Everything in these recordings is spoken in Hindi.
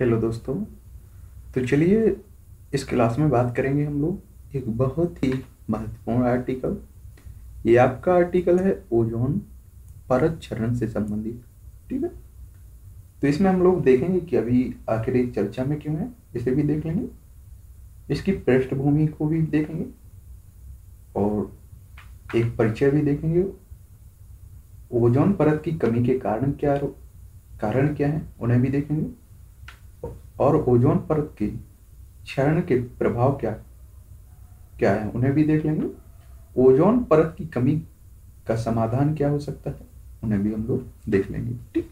हेलो दोस्तों। तो चलिए इस क्लास में बात करेंगे हम लोग एक बहुत ही महत्वपूर्ण आर्टिकल। ये आपका आर्टिकल है ओजोन परत क्षरण से संबंधित। ठीक है। तो इसमें हम लोग देखेंगे कि अभी आखिर ये चर्चा में क्यों है, इसे भी देख लेंगे, इसकी पृष्ठभूमि को भी देखेंगे और एक परिचय भी देखेंगे। ओजोन परत की कमी के कारण क्या है उन्हें भी देखेंगे और ओजोन परत के क्षरण के प्रभाव क्या क्या है उन्हें भी देख लेंगे। ओजोन परत की कमी का समाधान क्या हो सकता है उन्हें भी हम लोग देख लेंगे। ठीक।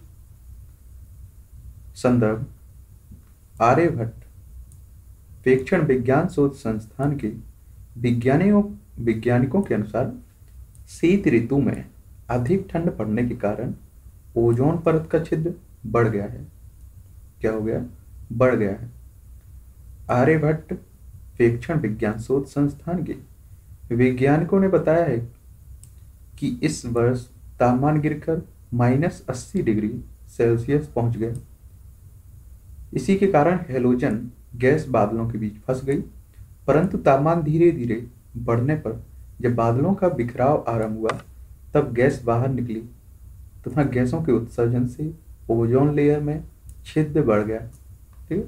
संदर्भ आर्यभट्ट प्रेक्षण विज्ञान शोध संस्थान के वैज्ञानिकों के अनुसार शीत ऋतु में अधिक ठंड पड़ने के कारण ओजोन परत का छिद्र बढ़ गया है। क्या हो गया? बढ़ गया है। आर्यभट्ट प्रेक्षण विज्ञान शोध संस्थान के वैज्ञानिकों ने बताया है कि इस वर्ष तापमान गिरकर -80 डिग्री सेल्सियस पहुंच गया। इसी के कारण हेलोजन गैस बादलों के बीच फंस गई, परंतु तापमान धीरे धीरे बढ़ने पर जब बादलों का बिखराव आरंभ हुआ तब गैस बाहर निकली तथा गैसों के उत्सर्जन से ओजोन लेयर में छिद्र बढ़ गया। ठीक।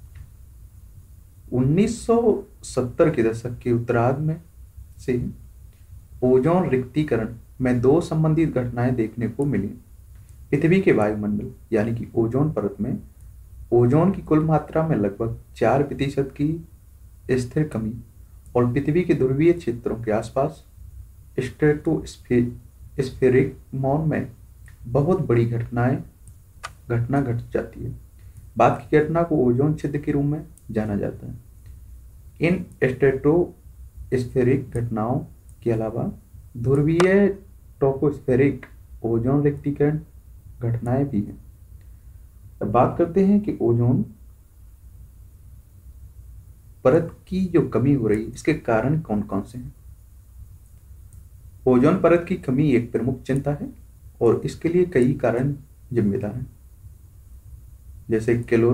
1970 के दशक के उत्तरार्ध में से ओजोन रिक्तीकरण में दो संबंधित घटनाएं देखने को मिली। पृथ्वी के वायुमंडल यानी कि ओजोन परत में ओजोन की कुल मात्रा में लगभग 4% की स्थिर कमी और पृथ्वी के ध्रुवीय क्षेत्रों के आसपास स्ट्रेटोस्फेरिक मौन में बहुत बड़ी घटना घट जाती है। बाद की घटना को ओजोन छिद्र के रूप में जाना जाता है। इन स्ट्रेटोस्फेरिक घटनाओं के अलावा ध्रुवीय ट्रोपोस्फेरिक ओजोन रिक्तीकरण घटनाएं भी हैं। अब बात करते हैं कि ओजोन परत की जो कमी हो रही है इसके कारण कौन कौन से हैं। ओजोन परत की कमी एक प्रमुख चिंता है और इसके लिए कई कारण जिम्मेदार हैं, जैसे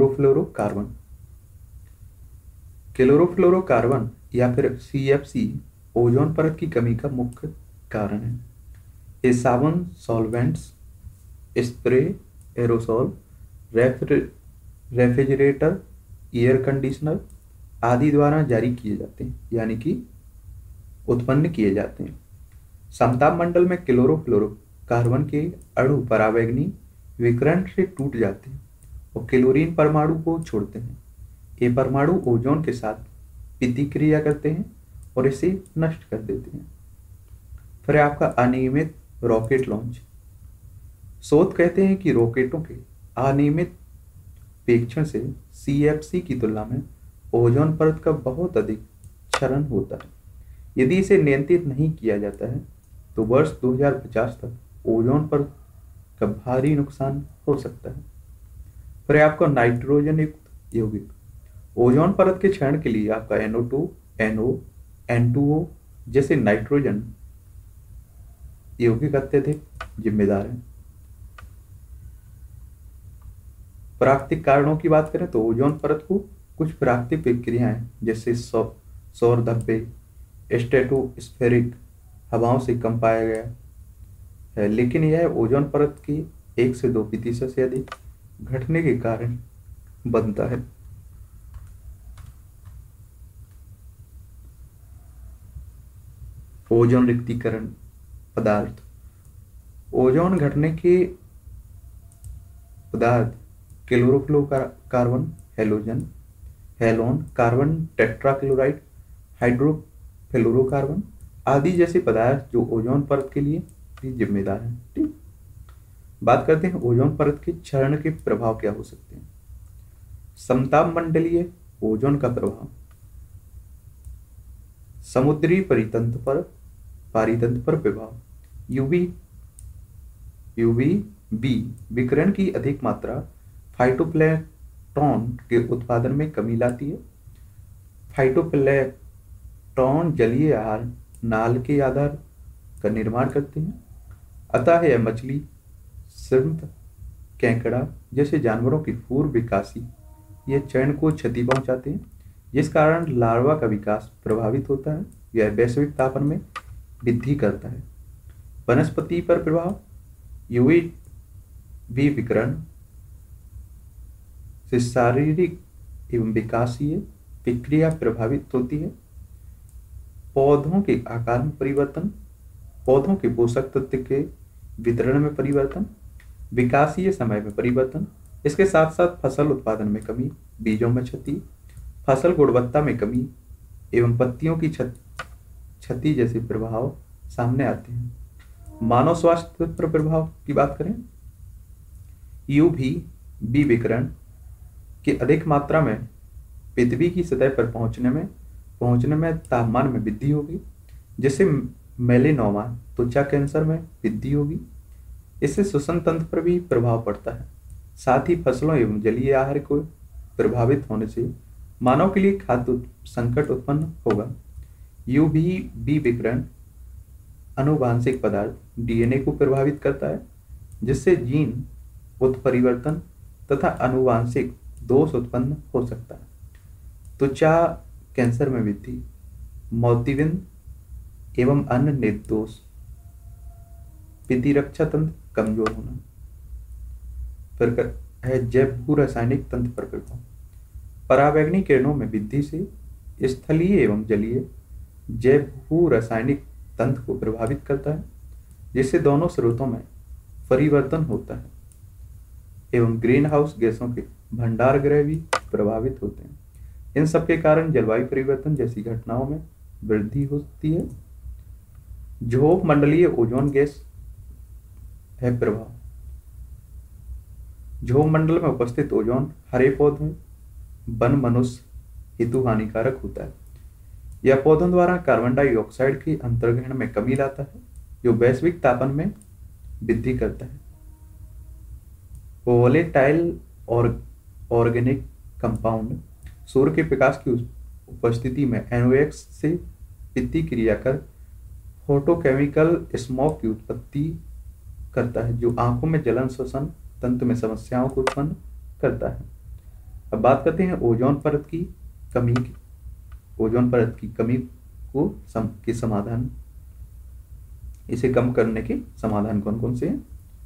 क्लोरोफ्लोरोकार्बन या फिर CFC ओजोन परत की कमी का मुख्य कारण है। ये साबुन, solvents, spray, aerosol, refrigerator, air conditioner आदि द्वारा जारी किए जाते हैं, यानी कि उत्पन्न किए जाते हैं। समताप मंडल में क्लोरोफ्लोरोकार्बन के अणु परावैगनी विकिरण से टूट जाते हैं और क्लोरीन परमाणु को छोड़ते हैं। ये परमाणु ओजोन के साथ प्रतिक्रिया करते हैं और इसे नष्ट कर देते हैं। फिर आपका अनियमित रॉकेट लॉन्च। शोध कहते हैं कि रॉकेटों के अनियमित प्रेक्षण से CFC की तुलना में ओजोन परत का बहुत अधिक क्षरण होता है। यदि इसे नियंत्रित नहीं किया जाता है तो वर्ष 2050 तक ओजोन परत का भारी नुकसान हो सकता है। फिर आपका नाइट्रोजन युक्त यौगिक। ओजोन परत के क्षरण के लिए आपका NO2, NO, N2O जैसे नाइट्रोजन यौगिक अत्यधिक जिम्मेदार हैं। प्राकृतिक कारणों की बात करें तो ओजोन परत को कुछ प्राकृतिक प्रक्रियाएं जैसे सौर धब्बे, स्ट्रेटोस्फेरिक हवाओं से कम पाया गया है, लेकिन यह ओजोन परत की 1 से 2% से अधिक घटने के कारण बनता है। ओजोन रिक्तीकरण पदार्थ। ओजोन घटने के पदार्थ chlorofluorocarbon, halon, carbon tetrachloride, hydrofluorocarbon आदि जैसे पदार्थ जो ओजोन परत के लिए भी जिम्मेदार हैं। ठीक। बात करते हैं ओजोन परत के क्षरण के प्रभाव क्या हो सकते हैं। समताप मंडलीय ओजोन का प्रभाव समुद्री पारितंत्र पर प्रभाव। UVB विकिरण की अधिक मात्रा फाइटोप्लैंक्टन के उत्पादन में कमी लाती है। फाइटोप्लैंक्टन जलीय आहार नाल के आधार का निर्माण करते हैं, अतः यह मछली, श्रिम्प, केकड़ा जैसे जानवरों की पूर्व विकासी ये चयन को क्षति पहुंचाते हैं, जिस कारण लार्वा का विकास प्रभावित होता है। यह वैश्विक तापन में वृद्धि करता है। वनस्पति पर प्रभाव, यूवी भी विकिरण से शारीरिक एवं विकासीय प्रक्रिया प्रभावित होती है। पौधों के आकार में परिवर्तन, पौधों के पोषक तत्व के वितरण में परिवर्तन, विकासीय समय में परिवर्तन, इसके साथ साथ फसल उत्पादन में कमी, बीजों में क्षति, फसल गुणवत्ता में कमी एवं पत्तियों की क्षति जैसे प्रभाव सामने आते हैं। मानव स्वास्थ्य पर प्रभाव की बात करें, यूवी विकिरण की अधिक मात्रा में पृथ्वी की सतह पर पहुंचने में तापमान में वृद्धि होगी, जिससे मेलेनोमा त्वचा कैंसर में वृद्धि होगी। इससे श्वसन तंत्र पर भी प्रभाव पड़ता है। साथ ही फसलों एवं जलीय आहार को प्रभावित होने से मानव के लिए खाद्य संकट उत्पन्न होगा। यूवी विकिरण आनुवांशिक पदार्थ डीएनए को प्रभावित करता है, जिससे जीन उत्परिवर्तन तथा आनुवांशिक दोष उत्पन्न हो सकता है। त्वचा कैंसर में वृद्धि, मोतियाबिंद एवं अन्य निर्दोष, प्रतिरक्षा तंत्र कमजोर होना। फिर है जैव भू रासायनिक तंत्र पर प्रभाव। पराबैंगनी किरणों में वृद्धि से स्थलीय एवं जलीय जैव भू रासायनिक तंत्र को प्रभावित करता है, जिससे दोनों स्रोतों में परिवर्तन होता है एवं ग्रीन हाउस गैसों के भंडार गृह भी प्रभावित होते हैं। इन सब के कारण जलवायु परिवर्तन जैसी घटनाओं में वृद्धि होती है। ध्रुव मंडलीय ओजोन गैस है प्रभाव। ध्रुव मंडल में उपस्थित ओजोन हरे पौधों, वन मनुष्य हेतु हानिकारक होता है। यह पौधों द्वारा कार्बन डाइऑक्साइड के अंतर्ग्रहण में कमी लाता है, जो वैश्विक तापन में वृद्धि करता है। वोलेटाइल और ऑर्गेनिक कंपाउंड सूर्य के प्रकाश की उपस्थिति में NOx से प्रतिक्रिया कर फोटोकेमिकल स्मॉग की उत्पत्ति करता है, जो आंखों में जलन, श्वसन तंत्र में समस्याओं को उत्पन्न करता है। अब बात करते हैं ओजोन परत की कमी की। ओजोन परत की कमी के समाधान, इसे कम करने के समाधान कौन कौन से हैं?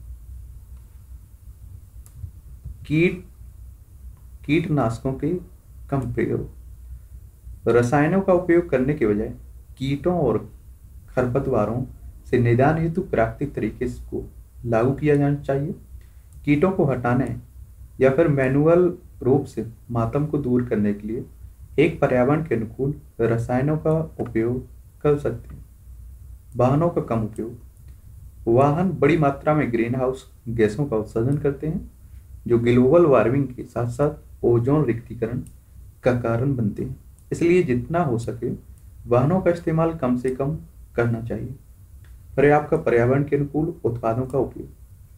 कीटनाशकों के कम प्रयोग, रसायनों का उपयोग करने के बजाय कीटों और खरपतवारों से निदान हेतु प्राकृतिक तरीके को लागू किया जाना चाहिए। कीटों को हटाने या फिर मैनुअल रूप से मातम को दूर करने के लिए एक पर्यावरण के अनुकूल रसायनों का उपयोग कर सकते हैं। वाहनों का कम उपयोग, वाहन बड़ी मात्रा में ग्रीन हाउस गैसों का उत्सर्जन करते हैं, जो ग्लोबल वार्मिंग के साथ साथ ओजोन रिक्तीकरण का कारण बनते हैं। इसलिए जितना हो सके वाहनों का इस्तेमाल कम से कम करना चाहिए। फिर आपका पर्यावरण के अनुकूल उत्पादों का उपयोग,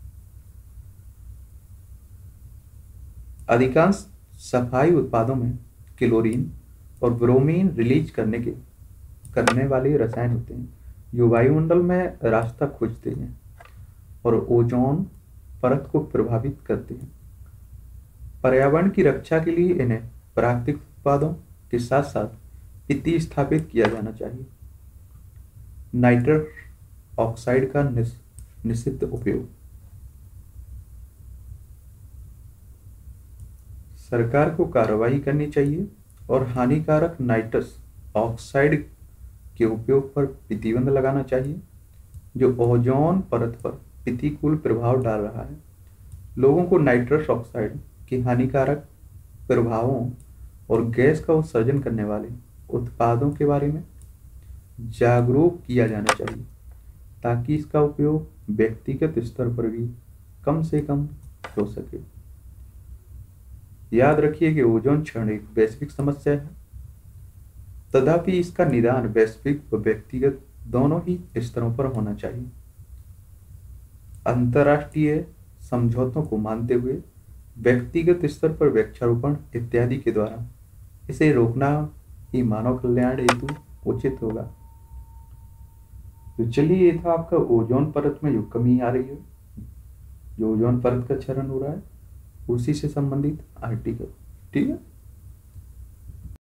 अधिकांश सफाई उत्पादों में क्लोरीन और ब्रोमीन रिलीज करने वाले रसायन होते हैं, जो वायुमंडल में रास्ता खोजते हैं और ओजोन परत को प्रभावित करते हैं। पर्यावरण की रक्षा के लिए इन्हें प्राकृतिक उत्पादों के साथ साथ प्रतिस्थापित किया जाना चाहिए। नाइट्रस ऑक्साइड का निषिद्ध उपयोग, सरकार को कार्रवाई करनी चाहिए और हानिकारक नाइट्रस ऑक्साइड के उपयोग पर प्रतिबंध लगाना चाहिए, जो ओजोन परत पर प्रतिकूल प्रभाव डाल रहा है। लोगों को नाइट्रस ऑक्साइड के हानिकारक प्रभावों और गैस का उत्सर्जन करने वाले उत्पादों के बारे में जागरूक किया जाना चाहिए, ताकि इसका उपयोग व्यक्तिगत स्तर पर भी कम से कम हो सके। याद रखिए कि ओजोन क्षरण एक वैश्विक समस्या है, तथापि इसका निदान वैश्विक व व्यक्तिगत दोनों ही स्तरों पर होना चाहिए। अंतर्राष्ट्रीय समझौतों को मानते हुए व्यक्तिगत स्तर पर वृक्षारोपण इत्यादि के द्वारा इसे रोकना ही मानव कल्याण हेतु उचित होगा। तो चलिए, ये था आपका ओजोन परत में जो कमी आ रही है, जो ओजोन परत का क्षरण हो रहा है, उसी से संबंधित आर्टिकल। ठीक है।